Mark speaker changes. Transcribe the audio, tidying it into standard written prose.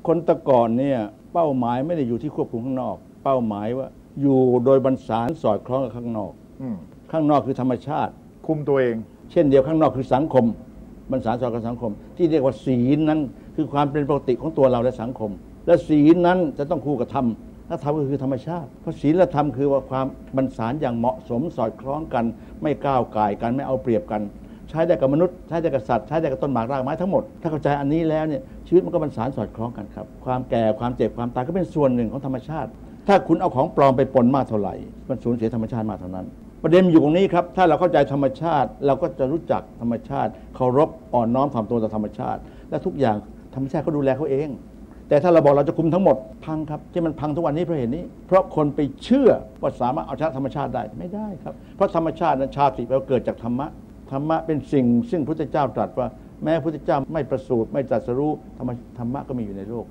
Speaker 1: คนแต่ก่อนเนี่ยเป้าหมายไม่ได้อยู่ที่ควบคุมข้างนอกเป้าหมายว่าอยู่โดยบรรสานสอดคล้องกับข้างนอกข้างนอกคือธรรมชาติ
Speaker 2: คุมตัวเอง
Speaker 1: เช่นเดียวข้างนอกคือสังคมบรรสานสอดกับสังคมที่เรียกว่าศีลนั้นคือความเป็นปกติของตัวเราและสังคมและศีลนั้นจะต้องคู่กับธรรมและธรรมก็คือธรรมชาติเพราะศีลและธรรมคือว่าความบรรสานอย่างเหมาะสมสอดคล้องกันไม่ก้าวก่ายกันไม่เอาเปรียบกันใช้ได้กับมนุษย์ใช้ได้กับสัตว์ใช้ได้กับต้นหมากรากไม้ทั้งหมดถ้าเข้าใจอันนี้แล้วเนี่ยชีวิตมันก็บรรสานสอดคล้องกันครับความแก่ความเจ็บความตายก็เป็นส่วนหนึ่งของธรรมชาติถ้าคุณเอาของปลอมไปปนมากเท่าไหร่มันสูญเสียธรรมชาติมากเท่านั้นประเด็นอยู่ตรงนี้ครับถ้าเราเข้าใจธรรมชาติเราก็จะรู้จักธรรมชาติเคารพอ่อนน้อมถ่อมตัวต่อธรรมชาติและทุกอย่างธรรมชาติเขาดูแลเขาเองแต่ถ้าเราบอกเราจะคุมทั้งหมดพังครับที่มันพังทุกวันนี้เพราะเหตุนี้เพราะคนไปเชื่อว่าสามารถเอาชนะธรรมชาติได้ไม่ได้ครับเพราะธรรมชาตินั้นชาติเราเกิดจากธรรมะธรรมะเป็นสิ่งซึ่งพระพุทธเจ้าตรัสว่าแม้พระพุทธเจ้าไม่ประสูติไม่ตรัสรู้ธรรมะก็มีอยู่ในโลก